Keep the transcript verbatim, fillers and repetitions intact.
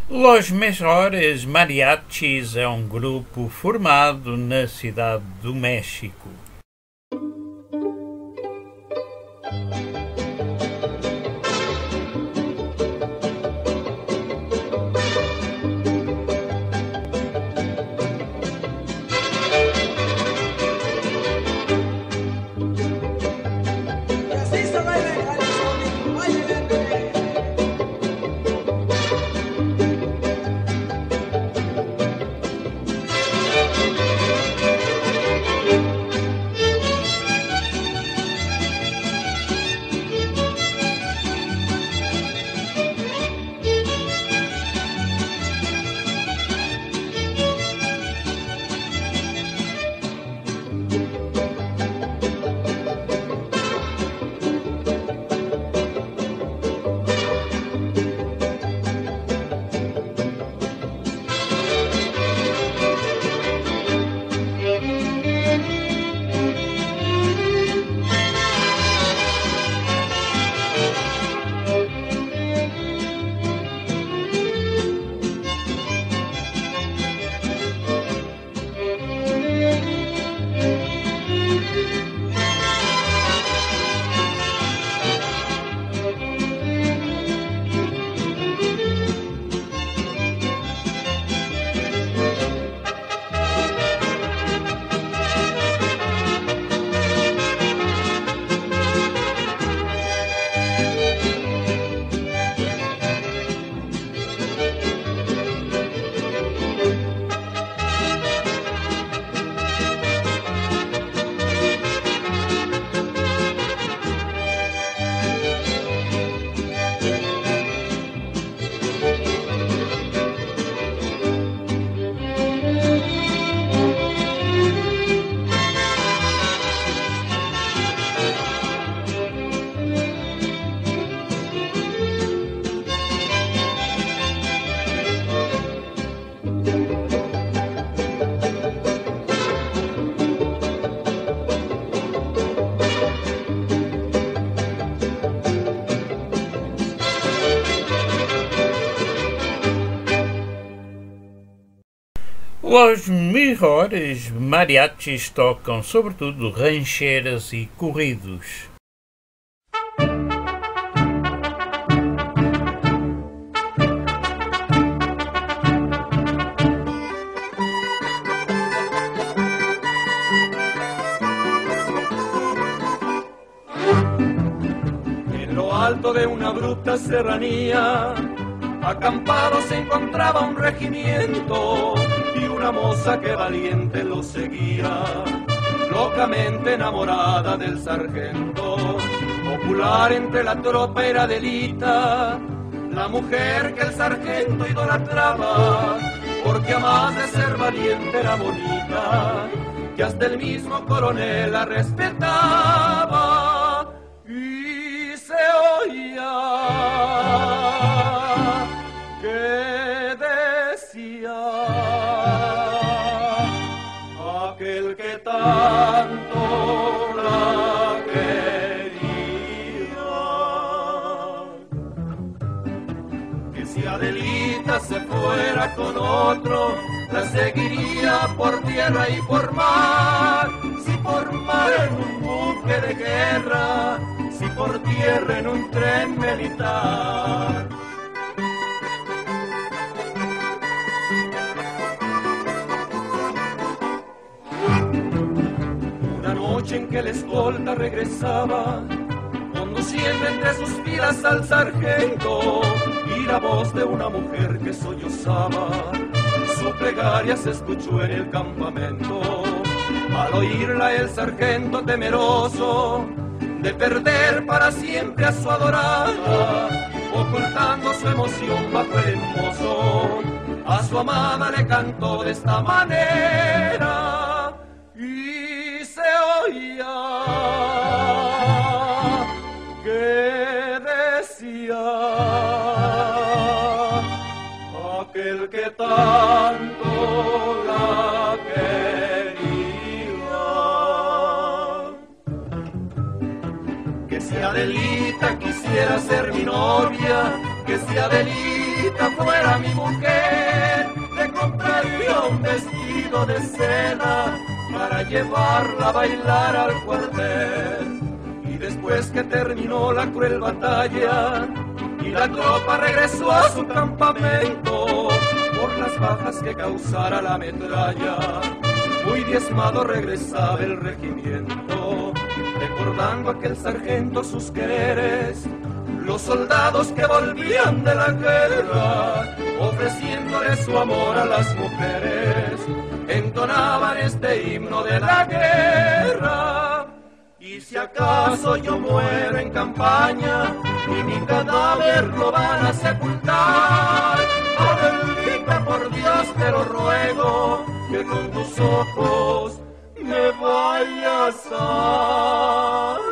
Los Mejores Mariachis é um grupo formado na cidade do México. Os Mejores Mariachis tocam sobretudo rancheras e corridos. En lo alto de una abrupta serranía, acampado se encontraba un regimiento y una moza que valiente lo seguía, locamente enamorada del sargento. Popular entre la tropa era Adelita, la mujer que el sargento idolatraba, porque a más de ser valiente era bonita, que hasta el mismo coronel la respetaba. Y se oía que decía aquel que tanto la quería, que si Adelita se fuera con otro, la seguiría por tierra y por mar, si por mar en un buque de guerra, si por tierra en un tren militar. En que la escolta regresaba, conduciendo entre sus filas al sargento, y la voz de una mujer que sollozaba, su plegaria se escuchó en el campamento. Al oírla el sargento temeroso de perder para siempre a su adorada, ocultando su emoción bajo el hermoso, a su amada le cantó de esta manera. Y se oía que decía aquel que tanto la quería, que si Adelita quisiera ser mi novia, que si Adelita Adelita fuera mi mujer, le compraría un vestido de seda para llevarla a bailar al cuartel. Y después que terminó la cruel batalla y la tropa regresó a su campamento, por las bajas que causara la metralla, muy diezmado regresaba el regimiento, recordando a aquel sargento sus quereres, los soldados que volvían de la guerra, ofreciéndole su amor a las mujeres, entonaban este himno de la guerra. Y si acaso yo muero en campaña y mi cadáver lo van a sepultar, Adelita, por Dios te lo ruego, que con tus ojos me vayas a